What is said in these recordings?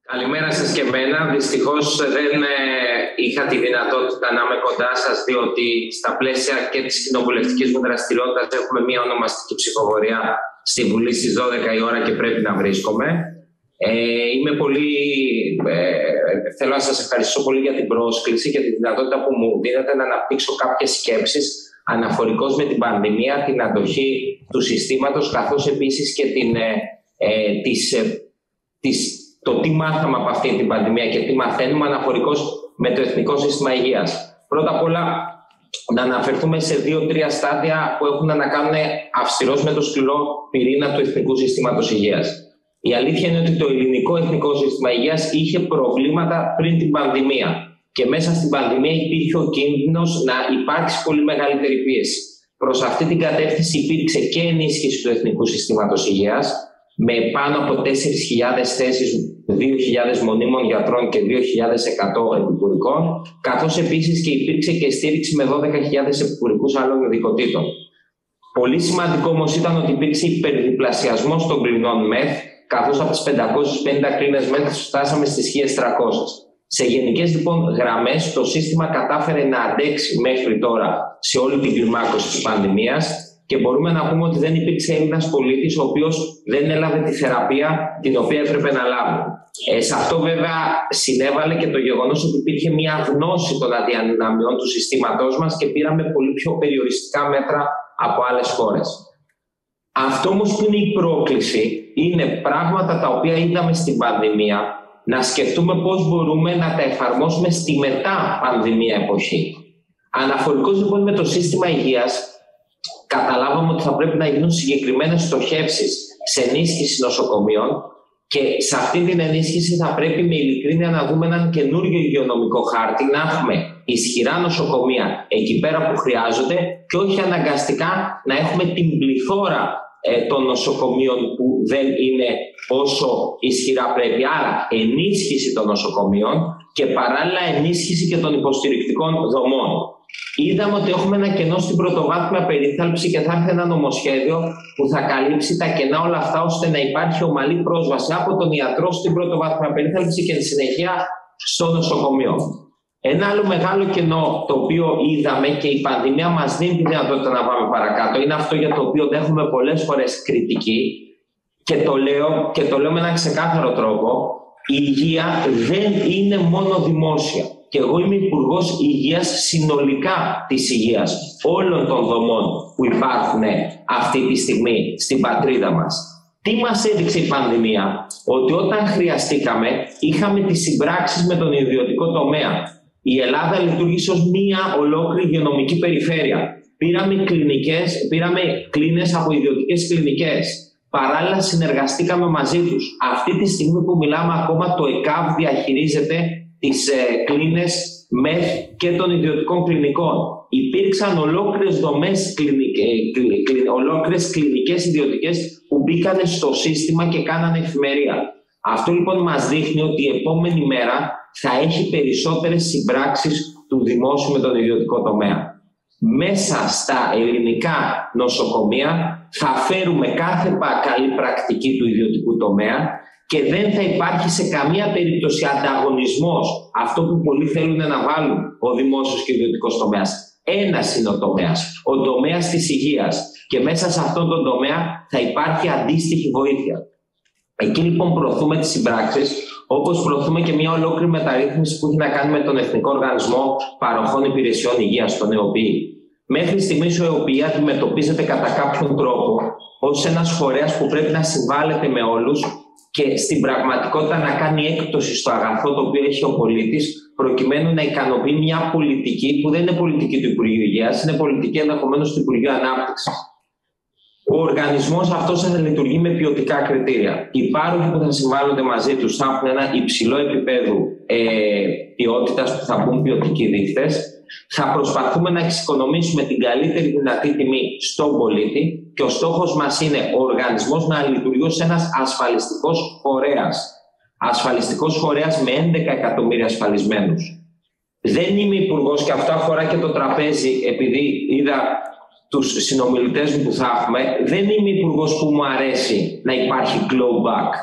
Καλημέρα σας και εμένα. Δυστυχώς δεν είχα τη δυνατότητα να είμαι κοντά σας, διότι στα πλαίσια και της κοινοβουλευτικής μου δραστηριότητας έχουμε μια ονομαστική ψηφοφορία στη Βουλή στις 12 η ώρα και πρέπει να βρίσκομαι. Θέλω να σας ευχαριστήσω πολύ για την πρόσκληση και τη δυνατότητα που μου δίνετε να αναπτύξω κάποιες σκέψεις αναφορικώς με την πανδημία, την αντοχή του συστήματος, καθώς επίσης και το τι μάθαμε από αυτή την πανδημία και τι μαθαίνουμε αναφορικώς με το Εθνικό Σύστημα Υγείας. Πρώτα απ' όλα, να αναφερθούμε σε 2-3 στάδια που έχουν να κάνουν αυστηρώς με το σκληρό πυρήνα του Εθνικού Συστήματος Υγείας. Η αλήθεια είναι ότι το ελληνικό Εθνικό Σύστημα Υγείας είχε προβλήματα πριν την πανδημία. Και μέσα στην πανδημία υπήρχε ο κίνδυνος να υπάρξει πολύ μεγαλύτερη πίεση. Προς αυτή την κατεύθυνση υπήρξε και ενίσχυση του Εθνικού Συστήματος Υγείας, με πάνω από 4.000 θέσεις, 2.000 μονίμων γιατρών και 2.100 επικουρικών, καθώς επίσης και υπήρξε και στήριξη με 12.000 επικουρικούς άλλων ειδικοτήτων. Πολύ σημαντικό όμως ήταν ότι υπήρξε υπερδιπλασιασμός των κλινών ΜΕΘ, καθώς από τις 550 κλίνες ΜΕΘ φτάσαμε στις 1.300. Σε γενικές λοιπόν γραμμές, το σύστημα κατάφερε να αντέξει μέχρι τώρα σε όλη την κλιμάκωση της πανδημίας. Και μπορούμε να πούμε ότι δεν υπήρξε Έλληνας πολίτης ο οποίος δεν έλαβε τη θεραπεία την οποία έπρεπε να λάβει. Σε αυτό βέβαια συνέβαλε και το γεγονός ότι υπήρχε μια γνώση των αδυναμιών του συστήματός μας και πήραμε πολύ πιο περιοριστικά μέτρα από άλλες χώρες. Αυτό όμως που είναι η πρόκληση είναι πράγματα τα οποία είδαμε στην πανδημία, να σκεφτούμε πώς μπορούμε να τα εφαρμόσουμε στη μετά πανδημία εποχή. Αναφορικώς λοιπόν με το σύστημα υγείας, καταλάβαμε ότι θα πρέπει να γίνουν συγκεκριμένες στοχεύσεις σε ενίσχυση νοσοκομείων και σε αυτή την ενίσχυση θα πρέπει με ειλικρίνεια να δούμε έναν καινούριο υγειονομικό χάρτη, να έχουμε ισχυρά νοσοκομεία εκεί πέρα που χρειάζονται και όχι αναγκαστικά να έχουμε την πληθώρα των νοσοκομείων που δεν είναι όσο ισχυρά πρέπει. Άρα ενίσχυση των νοσοκομείων και παράλληλα ενίσχυση και των υποστηρικτικών δομών. Είδαμε ότι έχουμε ένα κενό στην πρωτοβάθμια περίθαλψη και θα έρθει ένα νομοσχέδιο που θα καλύψει τα κενά όλα αυτά ώστε να υπάρχει ομαλή πρόσβαση από τον ιατρό στην πρωτοβάθμια περίθαλψη και στη συνεχεία στο νοσοκομείο. Ένα άλλο μεγάλο κενό το οποίο είδαμε και η πανδημία μας δίνει τη δυνατότητα να πάμε παρακάτω είναι αυτό για το οποίο δέχομαι πολλές φορές κριτική και το λέω με έναν ξεκάθαρο τρόπο. Η υγεία δεν είναι μόνο δημόσια. Και εγώ είμαι Υπουργός Υγείας συνολικά της υγείας, όλων των δομών που υπάρχουν αυτή τη στιγμή στην πατρίδα μας. Τι μας έδειξε η πανδημία? Ότι όταν χρειαστήκαμε είχαμε τις συμπράξεις με τον ιδιωτικό τομέα. Η Ελλάδα λειτουργήσε ως μία ολόκληρη υγειονομική περιφέρεια. Πήραμε κλίνες από ιδιωτικές κλινικές. Παράλληλα συνεργαστήκαμε μαζί τους. Αυτή τη στιγμή που μιλάμε ακόμα το ΕΚΑΒ διαχειρίζεται τις κλίνες ΜΕΘ και των ιδιωτικών κλινικών. Υπήρξαν ολόκληρες δομές, ολόκληρες κλινικές ιδιωτικές που μπήκαν στο σύστημα και κάνανε εφημερία. Αυτό λοιπόν μας δείχνει ότι η επόμενη μέρα θα έχει περισσότερες συμπράξεις του δημόσιου με τον ιδιωτικό τομέα. Μέσα στα ελληνικά νοσοκομεία θα φέρουμε κάθε καλή πρακτική του ιδιωτικού τομέα και δεν θα υπάρχει σε καμία περίπτωση ανταγωνισμός, αυτό που πολλοί θέλουν να βάλουν ο δημόσιος και ο ιδιωτικός τομέας. Ένας είναι ο τομέας, ο τομέας της υγείας και μέσα σε αυτόν τον τομέα θα υπάρχει αντίστοιχη βοήθεια. Εκεί λοιπόν προωθούμε τις συμπράξεις, όπως προωθούμε και μια ολόκληρη μεταρρύθμιση που έχει να κάνει με τον Εθνικό Οργανισμό Παροχών Υπηρεσιών Υγείας, τον ΕΟΠΗ. Μέχρι στιγμής ο ΕΟΠΗ αντιμετωπίζεται κατά κάποιον τρόπο ως ένας φορέας που πρέπει να συμβάλλεται με όλους και στην πραγματικότητα να κάνει έκπτωση στο αγαθό το οποίο έχει ο πολίτης, προκειμένου να ικανοποιεί μια πολιτική που δεν είναι πολιτική του Υπουργείου Υγείας, είναι πολιτική ενδεχομένως του Υπουργείου Ανάπτυξης. Ο οργανισμός αυτός θα λειτουργεί με ποιοτικά κριτήρια. Οι πάροχοι που θα συμβάλλονται μαζί τους θα έχουν ένα υψηλό επίπεδο ποιότητας που θα μπουν ποιοτικοί δείκτες. Θα προσπαθούμε να εξοικονομήσουμε την καλύτερη δυνατή τιμή στον πολίτη και ο στόχος μας είναι ο οργανισμός να λειτουργεί ως ένας ασφαλιστικός φορέας. Ασφαλιστικός φορέας με 11 εκατομμύρια ασφαλισμένους. Δεν είμαι υπουργός και αυτό αφορά και το τραπέζι, επειδή είδα τους συνομιλητές μου που θα έχουμε, δεν είμαι υπουργός που μου αρέσει να υπάρχει clawback.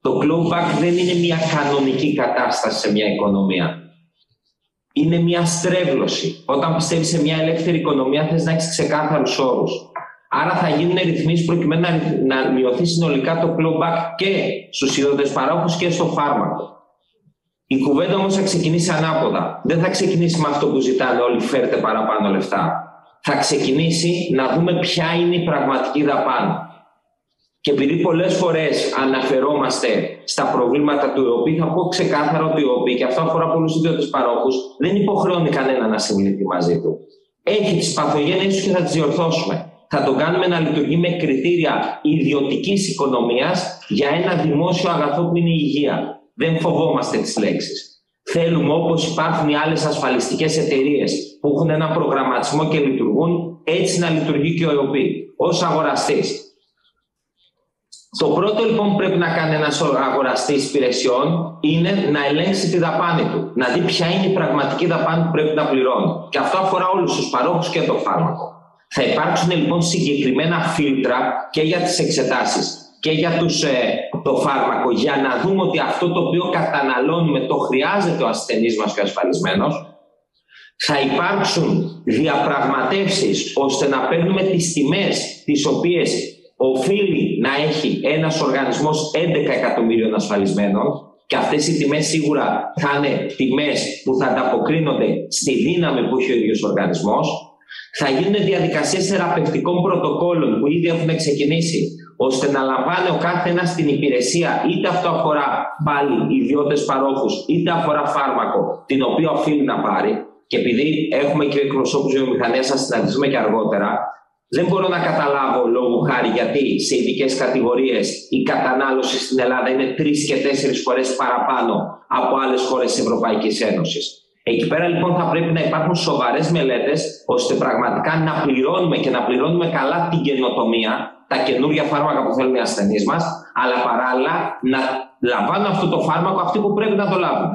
Το clawback δεν είναι μια κανονική κατάσταση σε μια οικονομία. Είναι μια στρέβλωση. Όταν πιστεύεις σε μια ελεύθερη οικονομία, θες να έχεις ξεκάθαρους όρους. Άρα θα γίνουν ρυθμίσεις προκειμένου να μειωθεί συνολικά το clawback και στους ιδιώτες παρόχους και στο φάρμακο. Η κουβέντα όμως θα ξεκινήσει ανάποδα. Δεν θα ξεκινήσει με αυτό που ζητάνε όλοι, φέρτε παραπάνω λεφτά. Θα ξεκινήσει να δούμε ποια είναι η πραγματική δαπάνη. Και επειδή πολλές φορές αναφερόμαστε στα προβλήματα του ΕΟΠΗ, θα πω ξεκάθαρα ότι ο ΕΟΠΗ, και αυτό αφορά πολλούς ιδιώτες παρόχους, δεν υποχρεώνει κανένα να συμβληθεί μαζί του. Έχει τις παθογένειες του και θα τις διορθώσουμε. Θα το κάνουμε να λειτουργεί με κριτήρια ιδιωτικής οικονομίας για ένα δημόσιο αγαθό που είναι η υγεία. Δεν φοβόμαστε τις λέξεις. Θέλουμε, όπως υπάρχουν οι άλλες ασφαλιστικές εταιρείες που έχουν ένα προγραμματισμό και λειτουργούν, έτσι να λειτουργεί και ο ΕΟΠΗ ως αγοραστής. Το πρώτο λοιπόν που πρέπει να κάνει ένας αγοραστής υπηρεσιών είναι να ελέγξει τη δαπάνη του, να δει ποια είναι η πραγματική δαπάνη που πρέπει να πληρώνει. Και αυτό αφορά όλους τους παρόχους και το φάρμακο. Θα υπάρξουν λοιπόν συγκεκριμένα φίλτρα και για τις εξετάσεις και για το φάρμακο, για να δούμε ότι αυτό το οποίο καταναλώνουμε το χρειάζεται ο ασθενής μας και ο ασφαλισμένος. Θα υπάρξουν διαπραγματεύσεις ώστε να παίρνουμε τις τιμές τις οποίες οφείλει να έχει ένας οργανισμός 11 εκατομμύριων ασφαλισμένων, και αυτές οι τιμές σίγουρα θα είναι τιμές που θα ανταποκρίνονται στη δύναμη που έχει ο ίδιος ο οργανισμός. Θα γίνουν διαδικασίες θεραπευτικών πρωτοκόλων που ήδη έχουν ξεκινήσει, ώστε να λαμβάνει ο κάθε ένας την υπηρεσία, είτε αυτό αφορά πάλι ιδιώτες παρόχους, είτε αφορά φάρμακο, την οποία οφείλει να πάρει. Και επειδή έχουμε και εκπροσώπους βιομηχανίας, θα συναντήσουμε και αργότερα, δεν μπορώ να καταλάβω λόγω χάρη γιατί σε ειδικές κατηγορίες η κατανάλωση στην Ελλάδα είναι 3 και 4 φορές παραπάνω από άλλες χώρες της Ευρωπαϊκής Ένωσης. Εκεί πέρα λοιπόν θα πρέπει να υπάρχουν σοβαρές μελέτες, ώστε πραγματικά να πληρώνουμε και να πληρώνουμε καλά την καινοτομία, τα καινούργια φάρμακα που θέλουν οι ασθενείς μας, αλλά παράλληλα να λαμβάνουν αυτό το φάρμακο αυτοί που πρέπει να το λάβουν.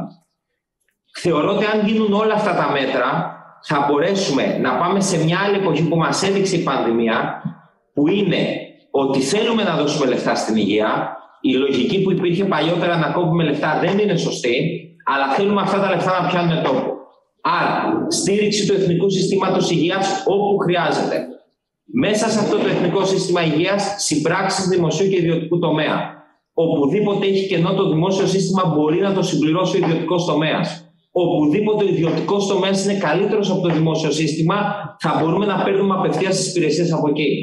Θεωρώ ότι αν γίνουν όλα αυτά τα μέτρα, θα μπορέσουμε να πάμε σε μια άλλη εποχή που μας έδειξε η πανδημία, που είναι ότι θέλουμε να δώσουμε λεφτά στην υγεία. Η λογική που υπήρχε παλιότερα να κόβουμε λεφτά δεν είναι σωστή, αλλά θέλουμε αυτά τα λεφτά να πιάνουν τόπο. Άρα, στήριξη του εθνικού συστήματος υγείας όπου χρειάζεται. Μέσα σε αυτό το εθνικό σύστημα υγείας, συμπράξεις δημοσίου και ιδιωτικού τομέα. Οπουδήποτε έχει κενό το δημόσιο σύστημα μπορεί να το συμπληρώσει ο ιδιωτικός τομέας. Οπουδήποτε ο ιδιωτικός τομέας είναι καλύτερος από το δημόσιο σύστημα, θα μπορούμε να παίρνουμε απευθείας τις υπηρεσίες από εκεί.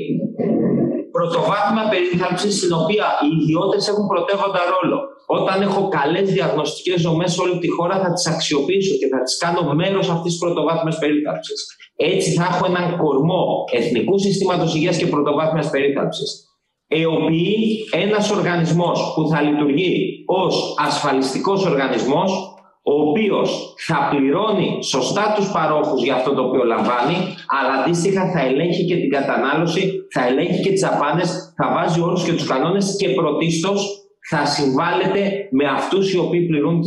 Πρωτοβάθμια περίθαλψη, στην οποία οι ιδιώτες έχουν πρωτεύοντα ρόλο. Όταν έχω καλές διαγνωστικές δομές σε όλη τη χώρα, θα τις αξιοποιήσω και θα τις κάνω μέρος αυτής της πρωτοβάθμιας περίθαλψης. Έτσι θα έχω έναν κορμό εθνικού συστήματος υγείας και πρωτοβάθμιας περίθαλψης. ΕΟΠΗ, ένας οργανισμός που θα λειτουργεί ως ασφαλιστικός οργανισμός, ο οποίος θα πληρώνει σωστά τους παρόχους για αυτό το οποίο λαμβάνει, αλλά αντίστοιχα θα ελέγχει και την κατανάλωση, θα ελέγχει και τις δαπάνες, θα βάζει όρους και τους κανόνες και πρωτίστως θα συμβάλλεται με αυτούς οι οποίοι πληρούν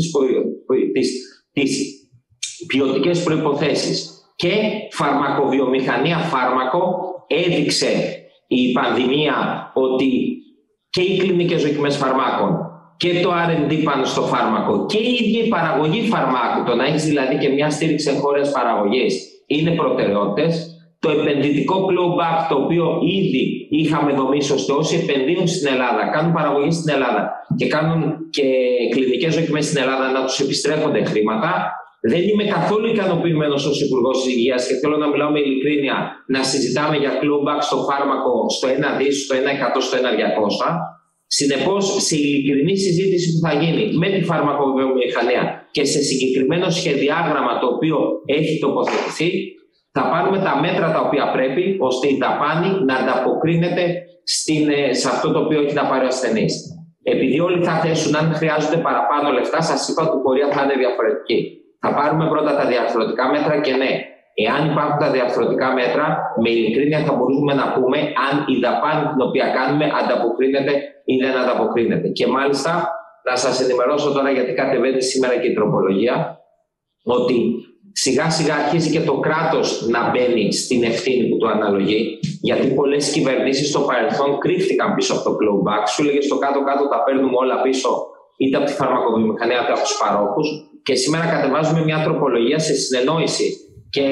τις ποιοτικές προϋποθέσεις. Και φαρμακοβιομηχανία, φάρμακο, έδειξε η πανδημία ότι και οι κλινικές δοκιμές φαρμάκων και το R&D πάνω στο φάρμακο και η ίδια η παραγωγή φαρμάκου, το να έχεις δηλαδή και μια στήριξη εγχώριας παραγωγής, είναι προτεραιότητες. Το επενδυτικό clawback, το οποίο ήδη είχαμε δομήσει ώστε όσοι επενδύουν στην Ελλάδα, κάνουν παραγωγή στην Ελλάδα και κάνουν και κλινικές δοκιμές στην Ελλάδα, να τους επιστρέφονται χρήματα. Δεν είμαι καθόλου ικανοποιημένος ως Υπουργός της Υγείας και θέλω να μιλάω με ειλικρίνεια, να συζητάμε για clawback στο φάρμακο στο 1 δις, στο 1%, στο 1.200. Συνεπώς, σε ειλικρινή συζήτηση που θα γίνει με τη φαρμακοβιομηχανία και σε συγκεκριμένο σχεδιάγραμμα το οποίο έχει τοποθετηθεί, θα πάρουμε τα μέτρα τα οποία πρέπει, ώστε η δαπάνη να ανταποκρίνεται σε αυτό το οποίο έχει να πάρει ο ασθενής. Επειδή όλοι θα θέσουν αν χρειάζονται παραπάνω λεφτά, σας είπα ότι η πορεία θα είναι διαφορετική. Θα πάρουμε πρώτα τα διαρθρωτικά μέτρα και ναι, εάν υπάρχουν τα διαρθρωτικά μέτρα, με ειλικρίνεια θα μπορούμε να πούμε αν η δαπάνη την οποία κάνουμε ανταποκρίνεται ή δεν ανταποκρίνεται. Και μάλιστα, να σας ενημερώσω τώρα, γιατί κατεβαίνει σήμερα και η τροπολογία, ότι Σιγά σιγά αρχίζει και το κράτος να μπαίνει στην ευθύνη που του αναλογεί, γιατί πολλές κυβερνήσεις στο παρελθόν κρύφτηκαν πίσω από το clawback. Σου λέγε στο κάτω-κάτω τα παίρνουμε όλα πίσω, είτε από τη φαρμακοβιομηχανία είτε από τους παρόχους. Και σήμερα κατεβάζουμε μια τροπολογία σε συνεννόηση και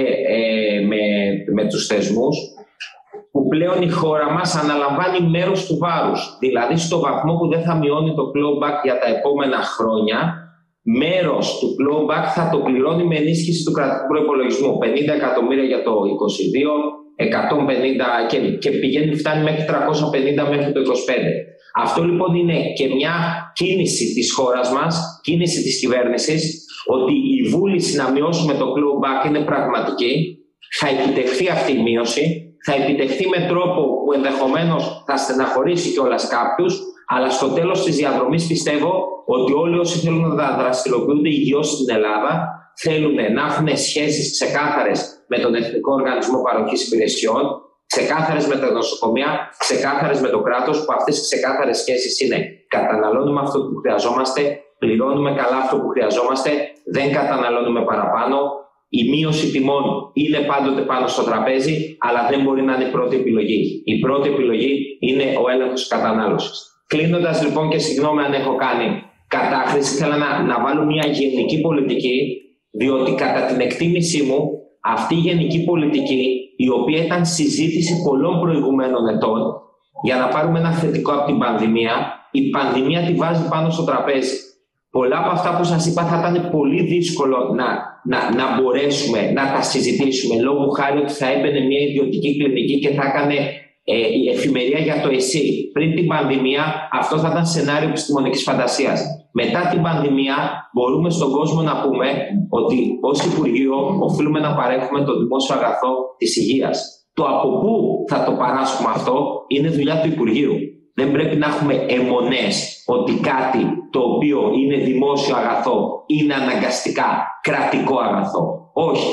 με τους θεσμούς, που πλέον η χώρα μας αναλαμβάνει μέρος του βάρους. Δηλαδή, στο βαθμό που δεν θα μειώνει το clawback για τα επόμενα χρόνια, μέρος του clawback θα το πληρώνει με ενίσχυση του κρατικού προϋπολογισμού. 50 εκατομμύρια για το 2022, 150 και φτάνει μέχρι 350 μέχρι το 2025. Αυτό λοιπόν είναι και μια κίνηση της χώρας μας, κίνηση της κυβέρνησης, ότι η βούληση να μειώσουμε το clawback είναι πραγματική, θα επιτευχθεί αυτή η μείωση, θα επιτευχθεί με τρόπο που ενδεχομένως θα στεναχωρήσει κιόλας κάποιους, αλλά στο τέλος της διαδρομής πιστεύω ότι όλοι όσοι θέλουν να δραστηριοποιούνται υγιώς στην Ελλάδα θέλουν να έχουν σχέσεις ξεκάθαρες με τον Εθνικό Οργανισμό Παροχής Υπηρεσιών, ξεκάθαρες με τα νοσοκομεία, ξεκάθαρες με το κράτος, που αυτές οι ξεκάθαρες σχέσεις είναι καταναλώνουμε αυτό που χρειαζόμαστε, πληρώνουμε καλά αυτό που χρειαζόμαστε, δεν καταναλώνουμε παραπάνω. Η μείωση τιμών είναι πάντοτε πάνω στο τραπέζι, αλλά δεν μπορεί να είναι η πρώτη επιλογή. Η πρώτη επιλογή είναι ο έλεγχος κατανάλωσης. Κλείνοντας λοιπόν, και συγγνώμη αν έχω κάνει κατάχρηση, θέλω να βάλω μια γενική πολιτική, διότι κατά την εκτίμησή μου αυτή η γενική πολιτική, η οποία ήταν συζήτηση πολλών προηγουμένων ετών, για να πάρουμε ένα θετικό από την πανδημία, η πανδημία τη βάζει πάνω στο τραπέζι. Πολλά από αυτά που σας είπα θα ήταν πολύ δύσκολο να μπορέσουμε να τα συζητήσουμε, λόγω χάρη ότι θα έμπαινε μια ιδιωτική κλινική και θα έκανε η εφημερία για το ΕΣΥ. Πριν την πανδημία αυτό θα ήταν σενάριο επιστημονικής φαντασίας. Μετά την πανδημία μπορούμε στον κόσμο να πούμε ότι ως Υπουργείο οφείλουμε να παρέχουμε το δημόσιο αγαθό της υγείας. Το από πού θα το παράσχουμε αυτό είναι δουλειά του Υπουργείου. Δεν πρέπει να έχουμε αιμονές ότι κάτι το οποίο είναι δημόσιο αγαθό είναι αναγκαστικά κρατικό αγαθό. Όχι.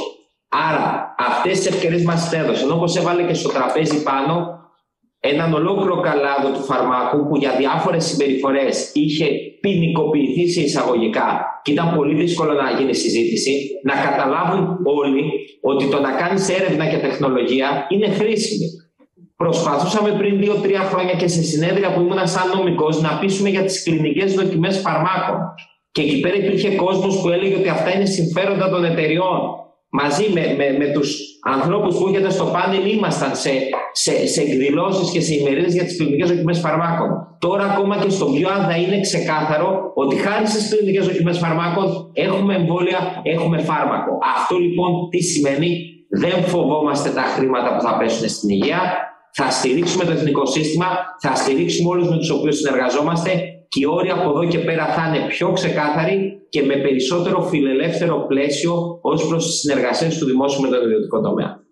Άρα αυτές τις ευκαιρίες μας έδωσαν, όπως έβαλε και στο τραπέζι πάνω έναν ολόκληρο καλάδο του φαρμάκου που για διάφορες συμπεριφορές είχε ποινικοποιηθεί σε εισαγωγικά και ήταν πολύ δύσκολο να γίνει συζήτηση, να καταλάβουν όλοι ότι το να κάνεις έρευνα και τεχνολογία είναι χρήσιμη. Προσπαθούσαμε πριν 2-3 χρόνια και σε συνέδρια που ήμουν σαν νομικός να πείσουμε για τις κλινικές δοκιμές φαρμάκων. Και εκεί πέρα υπήρχε κόσμος που έλεγε ότι αυτά είναι συμφέροντα των εταιριών. Μαζί με τους ανθρώπους που έχετε στο πάνελ ήμασταν σε εκδηλώσεις και σε ημερίδες για τις κλινικές δοκιμές φαρμάκων. Τώρα ακόμα και στο πιο άνδα είναι ξεκάθαρο ότι χάρη στις κλινικές δοκιμές φαρμάκων έχουμε εμβόλια, έχουμε φάρμακο. Αυτό λοιπόν τι σημαίνει? Δεν φοβόμαστε τα χρήματα που θα πέσουν στην υγεία. Θα στηρίξουμε το εθνικό σύστημα, θα στηρίξουμε όλους με τους οποίους συνεργαζόμαστε και οι όροι από εδώ και πέρα θα είναι πιο ξεκάθαροι και με περισσότερο φιλελεύθερο πλαίσιο ως προς τις συνεργασίες του δημόσιου με τον ιδιωτικό τομέα.